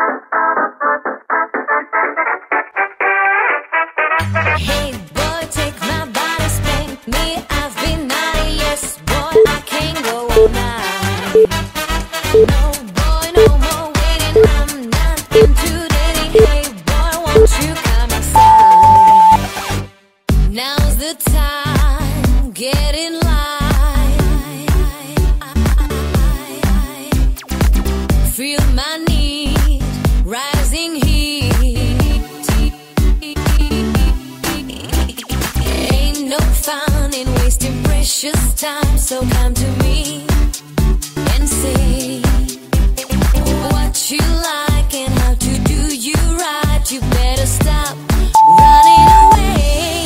Hey boy, take my body, spank me. I've been naughty, yes boy, I can't go all night. No boy, no more waiting, I'm not into dating. Hey boy, won't you come inside? Now's the time, get in line. Feel my need, rising heat. Ain't no fun in wasting precious time, so come to me and say what you like and how to do you right. You better stop running away.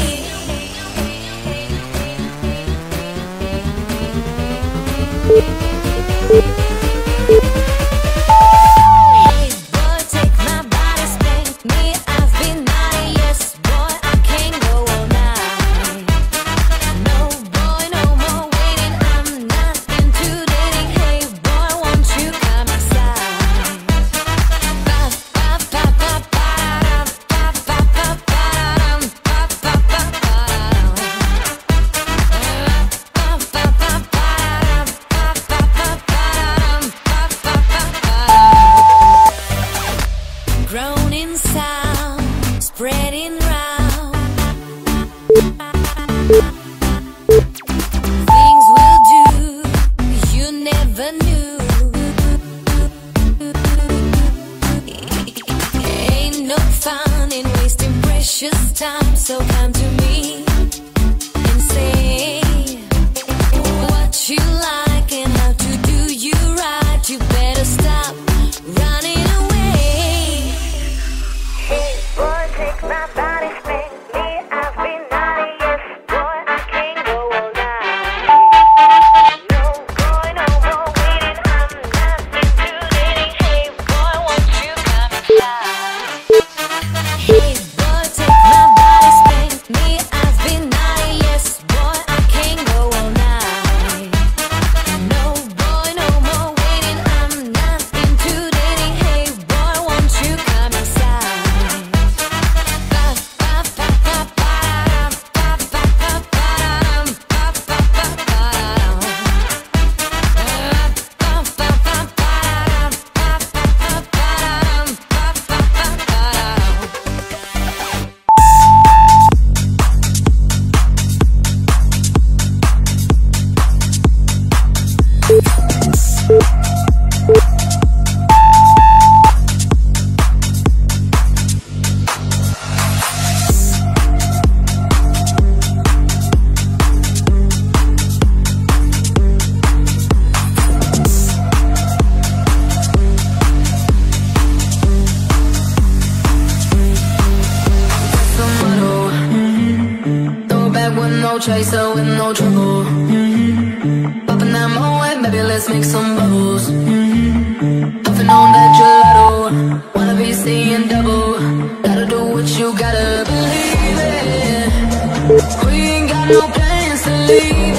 Hey boy, take my body, spank me. I've been naughty, yes boy, I can't go all night. No boy, no more waiting, I'm not into dating. Hey boy, won't you come inside? Ba ba ba ba ba ba ba ba ba ba ba grown in sound, spreading round. Things we'll do you never knew. Ain't no fun in wasting precious time, so come to me and say what you like and how to do you right. You better stop running away. Hey boy, take my body, spank me. I've been naughty, yes boy, I can't go all night. No boy, no more waiting, I'm not into dating. Hey boy, won't you come inside? Hey boy, take my body, spank me. I've been naughty, yes boy, I can't go all night. No boy, no more waiting, I'm not into dating. Hey boy, won't you come inside? No chaser with no trouble. Popping that moe, baby, let's make some bubbles. Puffing on that gelato, wanna be seeing double. Gotta do what you gotta believe in. We ain't got no plans to leave.